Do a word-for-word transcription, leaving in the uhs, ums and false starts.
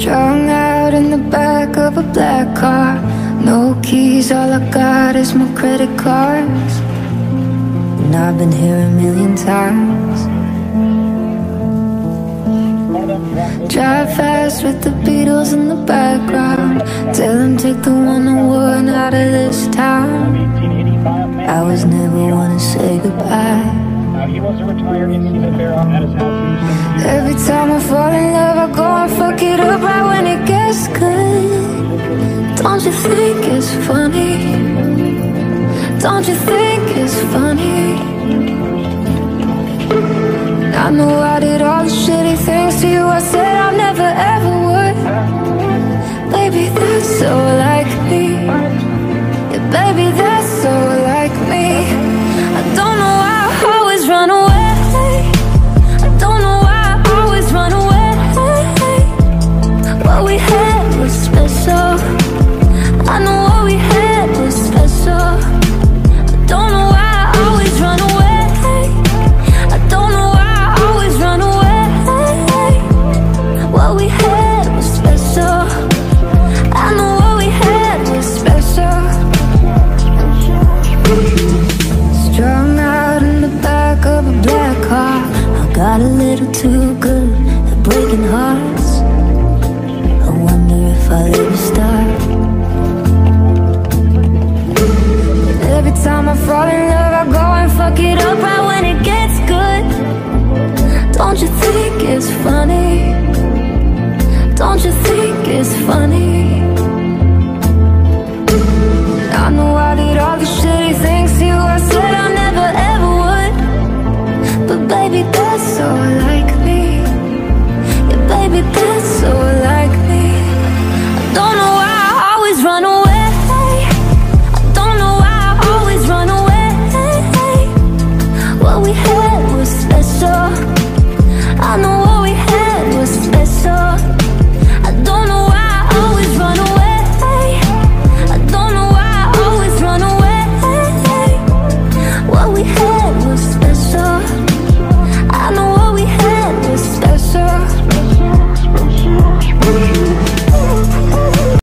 Strung out in the back of a black car. No keys, all I got is my credit cards. And I've been here a million times. Drive fast with the Beatles in the background. Tell them take the one oh one out of this town. I was never one to say goodbye. He wants to retire in Seafair at his house. Every time I fall in love, I go and fuck it up right when it gets good. Don't you think it's funny? Don't you think it's funny? I know I did all the shitty things to you. I said I never ever would. Baby, that's so like me. Yeah, baby, that's so like me. I don't know why I always run away. I don't know why I always run away. What we had was special. I know what we had was special. I don't know why I always run away. I don't know why I always run away. What we had was special. I know what we had was special. Strung out in the back of a black car. I got a little too good at breaking hearts. I wonder if I'll ever start. Every time I fall in love, I go and fuck it up right when it gets good. Don't you think it's funny? Don't you think it's funny? I know I did all the shitty things to you. I said I never ever would. But baby, that's so like me. Yeah, baby, that's so like